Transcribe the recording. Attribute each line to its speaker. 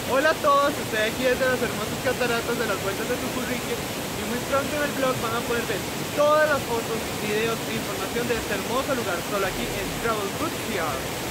Speaker 1: Hola a todos, estoy aquí desde las hermosas cataratas de las vueltas de Tucurrique y muy pronto en el blog van a poder ver todas las fotos, videos e información de este hermoso lugar solo aquí en Travel Good PR.